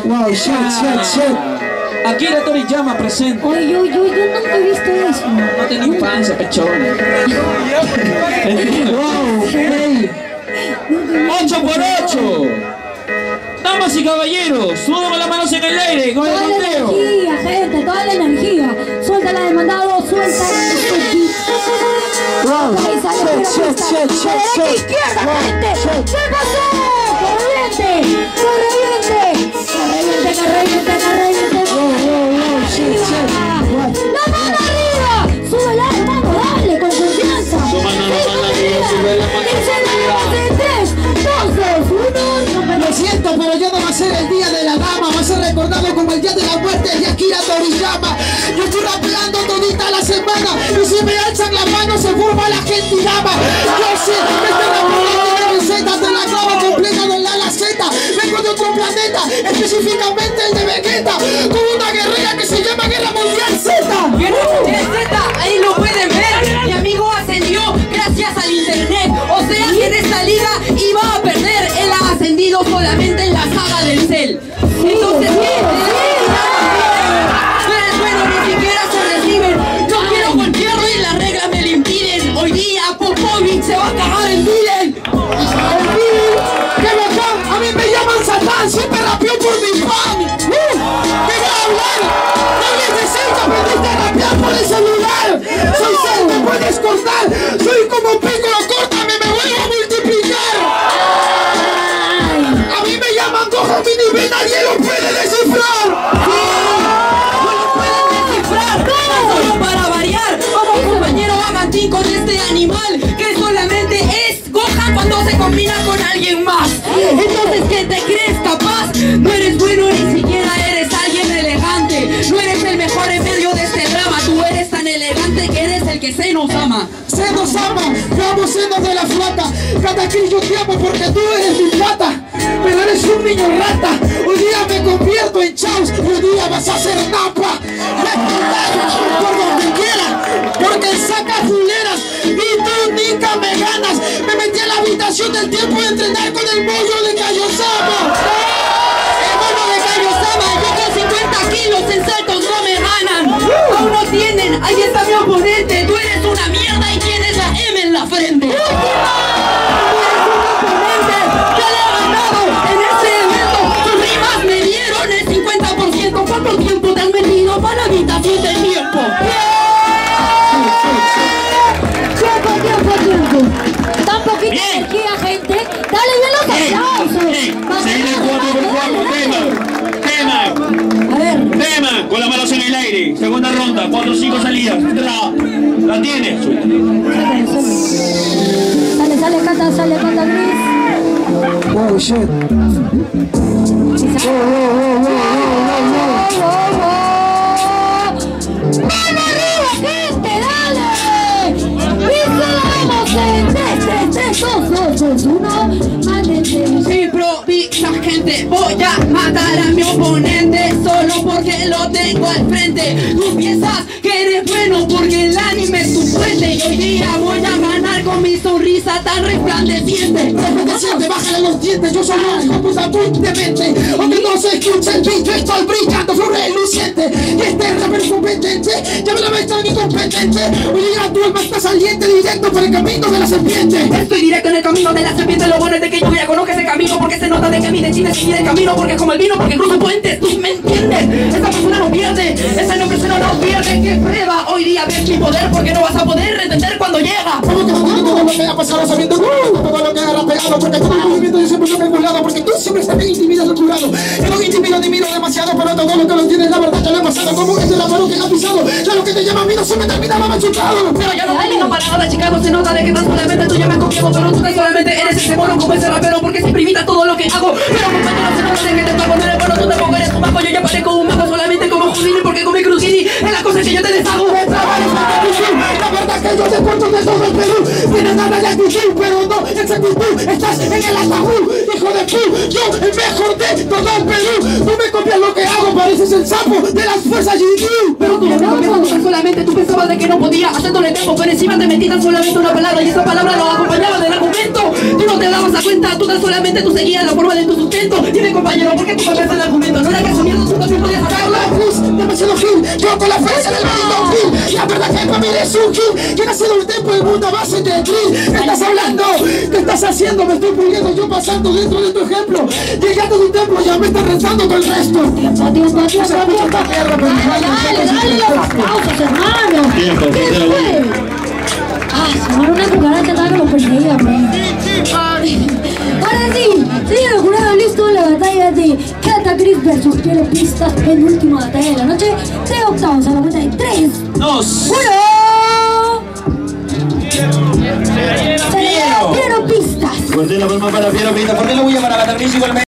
Wow, shit. Akira Toriyama presente. Oye, yo nunca he visto eso. No tenía infancia, pechón. Wow, hey. 8 por 8. Damas y caballeros, suban las manos en el aire con el Toda la conteo. energía, gente, toda la energía. Suelta la demandado, suelta Wow, derecha, izquierda, gente. ¿Qué pasó? ¡Que reviente! ¡La mano arriba! ¡Súbela, hermano! ¡Dale, con confianza! Sube la mano ¡En 3, 2, 1! Lo siento, pero ya no va a ser el día de la dama, va a ser recordado como el día de la muerte de Akira Toriyama. Yo estoy rapeando todita la semana y si me alzan la mano se forma la gente y dama. Yo sé que estoy rapeando la receta de la clava completa de la Z. Vengo de otro planeta, específicamente el de Vegeta, con una guerrera que se llama Guerra Mundial Z. Guerra Mundial Z, ahí lo pueden ver. Mi amigo ascendió gracias al internet. O sea que en esta liga iba a perder. Él ha ascendido solamente en la saga del Cell. Entonces, bueno, ni siquiera se reciben. Yo quiero golpearlo y las reglas me lo impiden. Hoy día Popovic se va a cagar en Milen. ¡Qué bacán! A mí me llaman Satán, siempre rapeo por mi fan. ¿Qué va a hablar? Nadie de cerca aprendiste a rapear por el celular. Soy Zen, me puedes cortar. Soy como Piccolo, córtame, me vuelvo a multiplicar. A mí me llaman Gojo Mini B, nadie lo puede descifrar. No lo pueden descifrar. Solo para variar, vamos compañero Agantín con este animal que solamente es Gohan cuando se combina con alguien más. Entonces, ¿qué te crees capaz? No eres bueno, ni siquiera eres alguien elegante. No eres el mejor en medio de este drama. Tú eres tan elegante que eres el que se nos ama. Se nos ama, vamos senos de la flota. Katakiri, yo te amo porque tú eres mi plata. Pero eres un niño rata. Hoy día me convierto en Chaos. Hoy día vas a ser Napa. Por donde quiera, porque sacas fuleras y tú nunca me ganas. Me metí a la habitación del tiempo de entrenar con el bollo de Kaiosama. El mono de Kaiosama, yo con 50 kilos en saltos no me ganan. Aún no tienen, ahí está mi oponente. Tú eres una mierda y tienes la M en la frente. Tú eres un oponente que le ha ganado en este evento. Tus rimas me dieron el 50%. ¿Cuánto tiempo te han metido para la habitación del tiempo? Tiempo. Tan poquita energía, gente. Dale bien los aplausos. Se viene el 4 por 4, tema. A ver. Tema, con las manos en el aire. Segunda ronda, 4 o 5 salidas. La tienes. Sale, canta, Luis. Wow, shit. ¡Mano arriba, gente! ¡Dale! ¡Vamos en 3, 2, 1! ¡Mándense! Improvisa, gente, voy a matar a mi oponente solo porque lo tengo al frente. Tú piensas que eres bueno porque el anime es tu fuente y hoy día voy a ganar con mi sonrisa tan resplandeciente. Resplandeciente, bájale los dientes, yo soy un hijo de puta muy demente. Aunque no se escucha el beat, yo estoy brillando, flor reluciente. Y este rapper competente, ya me la ves tan incompetente. Hoy día tu alma está saliente, directo por el camino de la serpiente. Estoy directo en el camino de la serpiente, lo bueno es de que yo ya conozco ese camino porque se nota de que mi destino es seguir el camino porque es como el vino, porque cruza puentes, tú me entiendes. Esta persona no pierde, esa no persona no pierde. Que prueba hoy día ves mi poder porque no vas a poder entender cuando llega. Todo lo que ha pasado sabiendo todo lo que ha rapeado, porque todo el movimiento yo siempre lo he calculado, porque tú siempre estás bien intimidado, curado. Yo no intimido ni miro demasiado, pero todo lo que lo tienes, la verdad que lo he pasado. Como es de la mano que ha pisado, claro que te llama a mí, no se me terminaba machucado. Pero ya no termino para nada, chica, no se nota de que tan solamente tú ya me has copiado, pero tú tan solamente eres ese mono como ese rapero porque siempre imita todo lo que hago. Pero compañero, no se nota de que te pago, no eres bueno, tú tampoco eres un mago, yo ya parezco un mago solamente como Houdini porque con mi Cruzini es la cosa que yo te deshago. La verdad que yo te cuento de todo el Perú, tienes ganas de actitud, pero no exactitud, estás en el ataúd, hijo de pu, yo el mejor de todo el Perú. Tú me copias lo que hago, pareces el sapo de las fuerzas GD. Pero tú ya me copias tan solamente, tú pensabas de que no podía haciéndole tiempo, pero encima te metí tan solamente una palabra y esa palabra lo acompañaba del argumento. Tú no te dabas a cuenta, tú tan solamente tú seguías la forma de tu sustento. Dime compañero, ¿por qué tú cambiaste el argumento? ¿No era que asumiendo tú también podías sacarlo? Demasiado gil, yo con la fuerza del maldito gil. La verdad que para mí eres un gil. ¿Quién ha sido el tiempo del mundo a base de gil? ¿Qué estás hablando? ¿Qué estás haciendo? Me estoy puliendo yo pasando dentro de tu ejemplo. Llegando a tu templo ya me estás rezando todo el resto. Tiempo. Dale las pausas, hermano. Tiempo, ¿Qué te lo voy. fue? Ah, se me una cucaracha, tal que lo perseguía, pues. Ahora sí, señor jurado, listo la batalla de Cata Chris versus Piero Pistas, penúltima batalla de la noche, de octavos a la cuenta de 3, 2. 1. Piero Pistas. Fuerte la palma para Piero Pistas, fuerte la bulla para Cata Chris igualmente.